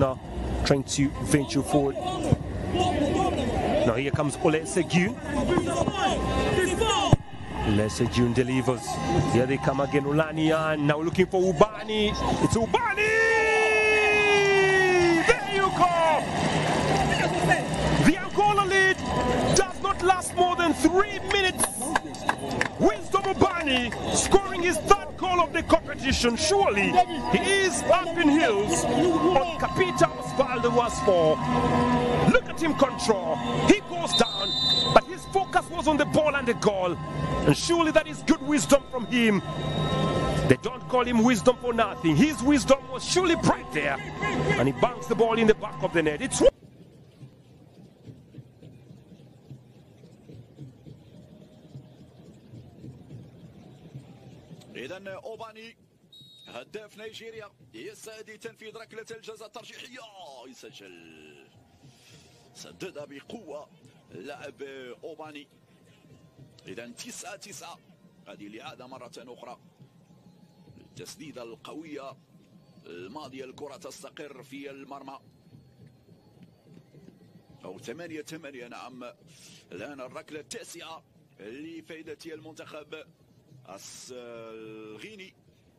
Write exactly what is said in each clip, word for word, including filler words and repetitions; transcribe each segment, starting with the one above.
Now trying to venture forward. Now here comes Ole Segun. Ole Segun delivers. Here they come again, Ulania, and now looking for Ubani. It's Ubani! There you go! The Angola lead does not last more than three minutes. Wisdom Ubani scoring his third goal of the competition. Surely he is up in hills on Capita Osvaldo was for. Look at him control. He goes down, but his focus was on the ball and the goal. And surely that is good wisdom from him. They don't call him wisdom for nothing. His wisdom was surely bright there. And he banks the ball in the back of the net. It's إذن أوباني هداف نيجيريا يستهدي تنفيذ ركلة الجزاء الترجيحية يسجل سدد بقوة لاعب أوباني. إذن تسعة تسعة هذه الإعادة مرة أخرى. التسديدة القوية الماضية الكرة تستقر في المرمى أو ثمانية ثمانية. نعم الآن الركلة التاسعة لفائدة المنتخب الغيني.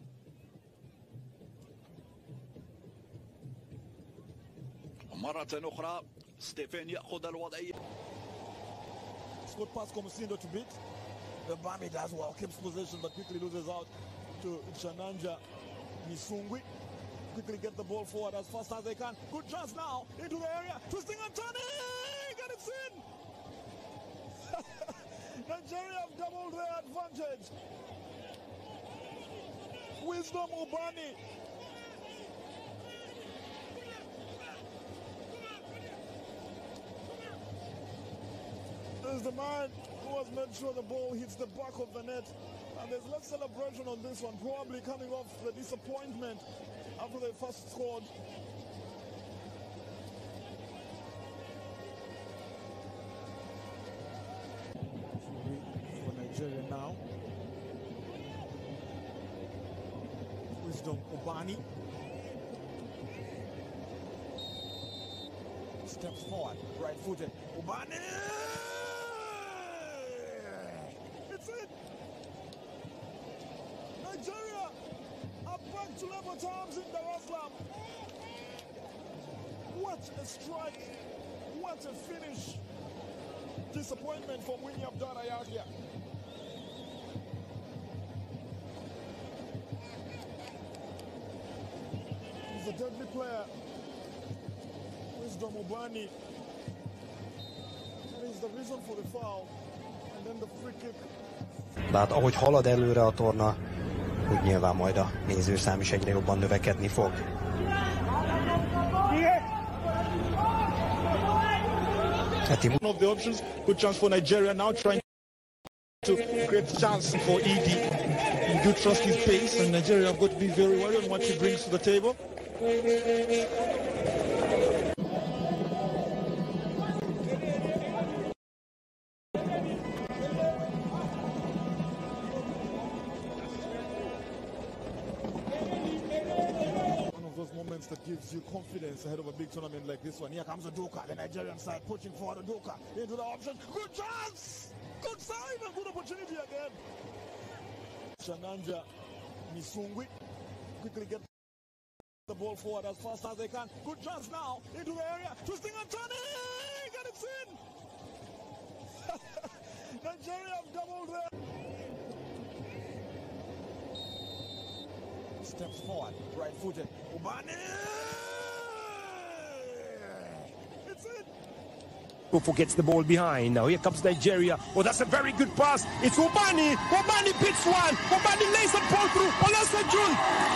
مرة أخرى ستيفان يأخذ الوضعية. Good pass Komosindo to beat. The Bami does well, keeps possession but quickly loses out to Chananja Misungwi. Quickly get the ball forward as fast as they can. Good chance now into the area. Twisting and turning, and it's in. Nigeria have doubled their advantage. Wisdom Ubani. There's the man who has made sure the ball hits the back of the net. And there's less celebration on this one, probably coming off the disappointment after they first scored. For Nigeria now. Wisdom Ubani. Steps forward, right footed. Ubani! It's it! Nigeria are back to level terms in Dar es Salaam. What a strike! What a finish! Disappointment from Winnie Abdallah Yahya. He's a deadly player. Wisdom Ubani. That is the reason for the foul. And then the free kick. Hát ahogy halad előre a torna, úgy nyilván majd a nézőszám is egyre jobban növekedni fog. One of the options, good chance for Nigeria now, trying to create chance for Edie. You do trust his pace, and Nigeria have got to be very worried on what he brings to the table. Moments that gives you confidence ahead of a big tournament like this one. Here comes Udoka, the Nigerian side pushing forward. Udoka into the option. Good chance! Good save and good opportunity again. Chananja Misungwi quickly get the ball forward as fast as they can. Good chance now into the area. Twisting and turning, and it's in. Nigeria have doubled their. Steps forward, right footed. Ubani! It's it! Who forgets the ball behind. Now here comes Nigeria. Oh, that's a very good pass. It's Ubani. Ubani picks one. Ubani lays the ball through. Ole Segun.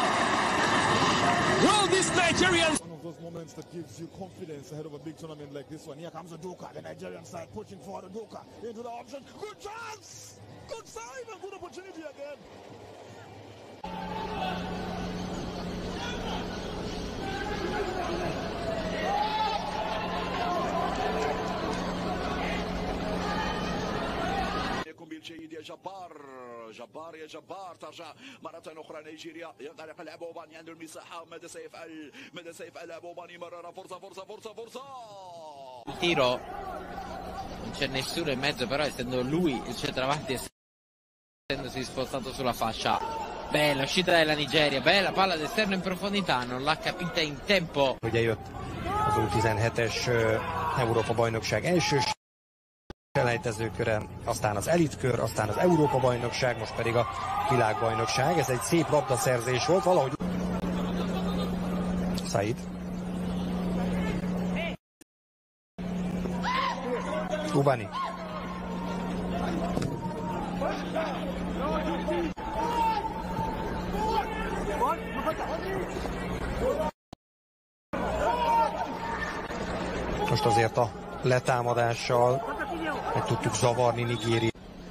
Well, this Nigerian. One of those moments that gives you confidence ahead of a big tournament like this one. Here comes Udoka, the Nigerian side pushing forward. Udoka into the option. Good chance! Good save and good opportunity again. يقوم بالجيد يا جبار جبار يا جبار. ترجع مرة أخرى نيجيريا، ينطلق اللاعب أوباني عنده المساحة. ماذا سيفعل؟ ماذا سيفعل لاعب أوباني؟ مرة فرصة فرصة فرصة فرصة. Il tiro non c'è nessuno in mezzo, però essendo lui il centravanti, essendosi spostato sulla fascia. Bella uscita della Nigeria, bella palla d'esterno in profondità, non l'ha capita in tempo. Ugye jött az U tizenhetes Európa-bajnokság első selejtezőköre, aztán az elitkör, aztán az Európa-bajnokság, most pedig a világbajnokság. Ez egy szép labdaszerzés volt, valahogy Said. Ubani. Most azért a letámadással meg tudtuk zavarni Nigériát.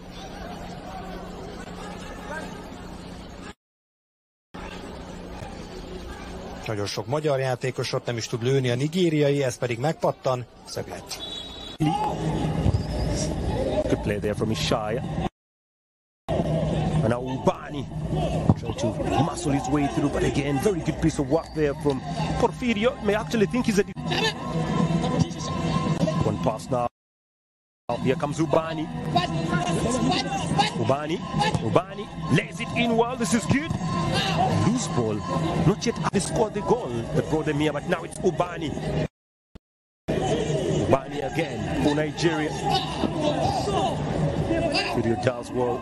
Nagyon sok magyar játékosot nem is tud lőni a nigériai, ez pedig megpattan, szöglet. Good play there from Ishaya. And now Ubani trying to muscle his way through, but again, very good piece of work there from Porfirio. May actually think he's a... One pass now. Here comes Ubani. Ubani. Ubani lays it in well. This is good. Loose ball. Not yet they scored the goal that brought them here, but now it's Ubani. Ubani again for Nigeria. Video does well.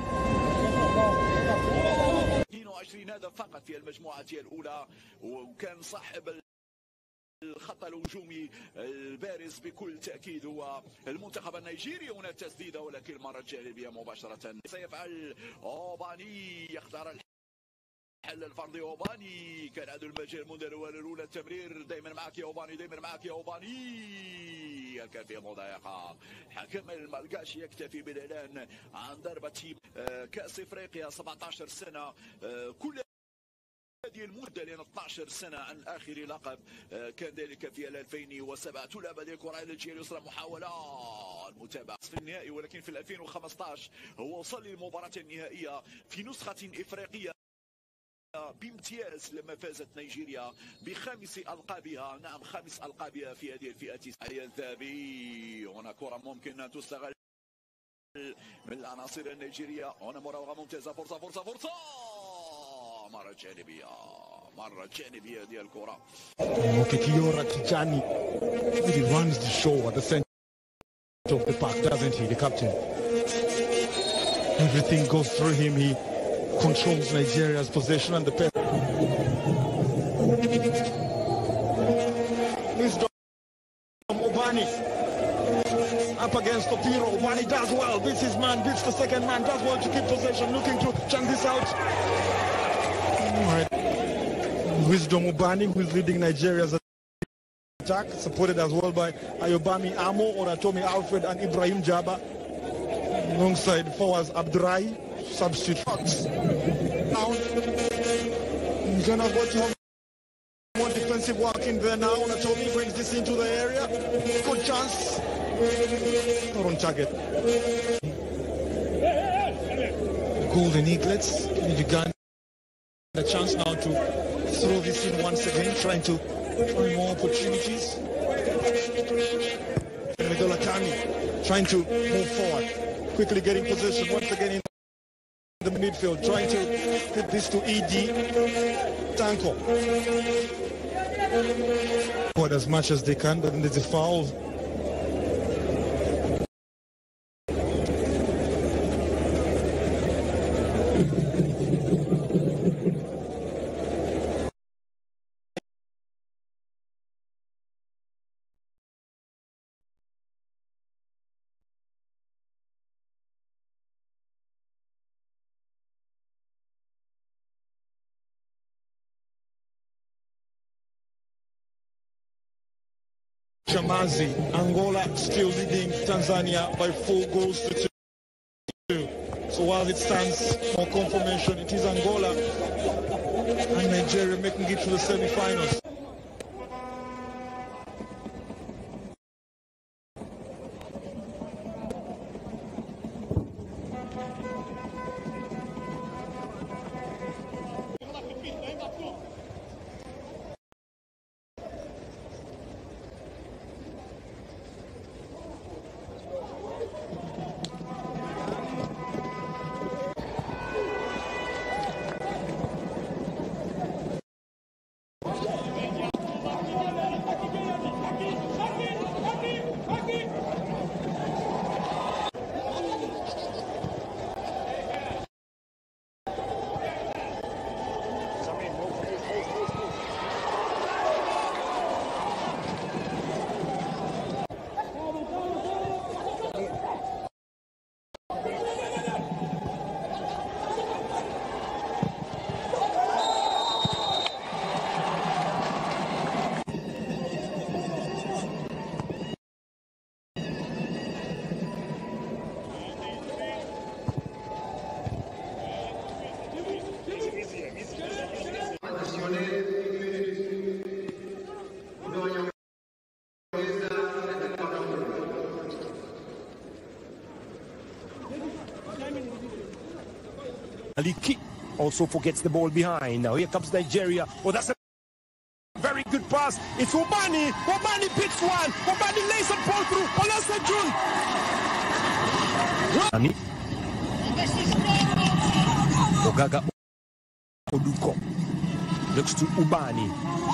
اثنين وعشرين هدف فقط في المجموعة الأولى، وكان صاحب الخط الهجومي البارز بكل تأكيد هو المنتخب النيجيري. هنا التسديدة ولكن المرة الجانبية مباشرة. سيفعل أوباني، يختار الحل الفردي. أوباني كان عنده المجال منذ الأول الأولى. التمرير دائما معك يا أوباني، دائما معك يا أوباني. الكافية مضايقة. حكم الملقاش يكتفي بالإعلان عن ضربة كأس إفريقيا سبعة عشر سنة. كل هذه المدة لأن اثني عشر سنة عن آخر لقب كان ذلك في ألفين وسبعة. تلعب هذه الكرة إلى الجهة اليسرى، محاولة المتابعة في النهائي، ولكن في ألفين وخمسة عشر هو وصل للمباراة النهائية في نسخة إفريقية بامتياز لما فازت نيجيريا بخامس ألقابها. نعم، خامس ألقابها في هذه الفئة الذهبي. هنا كرة ممكن أن تستغل من العناصر النيجيرية. هنا مراوغة ممتازة، فرصة فرصة فرصة. مرة جانبية، مرة جانبية ديال الكرة. Mokikiora Tijani really runs the show at the center of the park, doesn't he, the captain? Everything goes through him. He controls Nigeria's possession and the pace. Wisdom Ubani up against Topiro. Ubani does well, beats his man, beats the second man, does well to keep possession, looking to chunk this out. All right. Wisdom Ubani, who is leading Nigeria's attack, supported as well by Ayobami Amo, Oratomi Alfred, and Ibrahim Jaba. Alongside forwards Abdurai, substitute. Now, Ghana got to have more defensive work in there now. Oratomi brings this into the area. Good chance. Not on target. Golden Eaglets, Uganda. A chance now to throw this in once again, trying to find more opportunities. Medola Kami trying to move forward, quickly getting possession once again in the midfield, trying to get this to E D Tanko. Forward as much as they can, but then there's a foul. Chamazi, Angola still leading Tanzania by four goals to two. So while it stands for confirmation, it is Angola and Nigeria making it to the semi-finals. Ali Ki also forgets the ball behind. Now here comes Nigeria. Oh, that's a very good pass. It's Obani. Obani picks one. Obani lays a ball through. Olasejun. Ami. Ogaga Oduko looks to Ubani.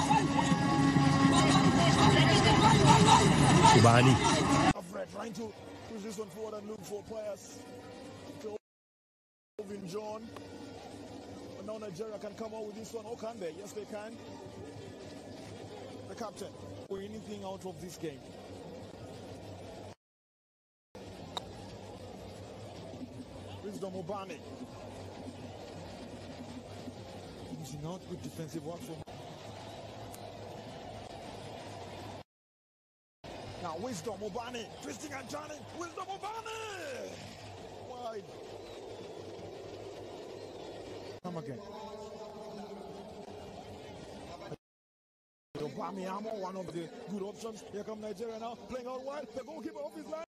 Ubani. Trying to push this one forward and look for players. Kelvin John. But now Nigeria can come out with this one. Oh, can they? Yes, they can. The captain. Or anything out of this game. Wisdom Obani. Using out good defensive work from. Now Wisdom Obani, twisting and turning. Wisdom Obani! Wide. Come again. Obami Amo, one of the good options. Here come Nigeria now, playing out wide. The goalkeeper off his line.